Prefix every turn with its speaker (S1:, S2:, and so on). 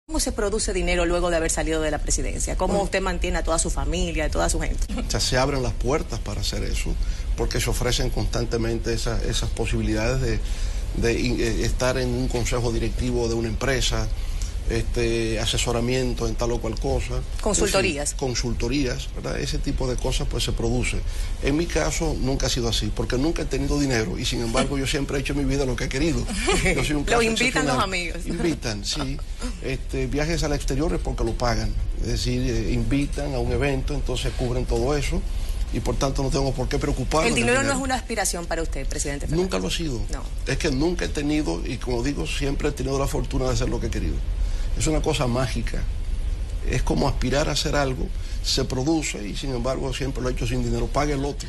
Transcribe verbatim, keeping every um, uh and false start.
S1: ¿Cómo se produce dinero luego de haber salido de la presidencia? ¿Cómo bueno, usted mantiene a toda su familia, a toda su gente?
S2: O sea, se abren las puertas para hacer eso, porque se ofrecen constantemente esa, esas posibilidades de, de estar en un consejo directivo de una empresa, este, asesoramiento en tal o cual cosa.
S1: Consultorías.
S2: En fin, consultorías, ¿verdad? Ese tipo de cosas pues se produce. En mi caso nunca ha sido así, porque nunca he tenido dinero y sin embargo yo siempre he hecho en mi vida lo que he querido. Yo soy un caso
S1: lo invitan
S2: excepcional.
S1: los amigos.
S2: Invitan, sí. Este, viajes al exterior es porque lo pagan. Es decir, eh, invitan a un evento, entonces cubren todo eso. Y por tanto no tengo por qué preocuparme.
S1: El dinero, dinero no es una aspiración para usted, presidente Fernández.
S2: Nunca lo ha sido.
S1: No.
S2: Es que nunca he tenido, y como digo, siempre he tenido la fortuna de hacer lo que he querido. Es una cosa mágica. Es como aspirar a hacer algo, se produce y sin embargo siempre lo he hecho sin dinero. Pague el otro.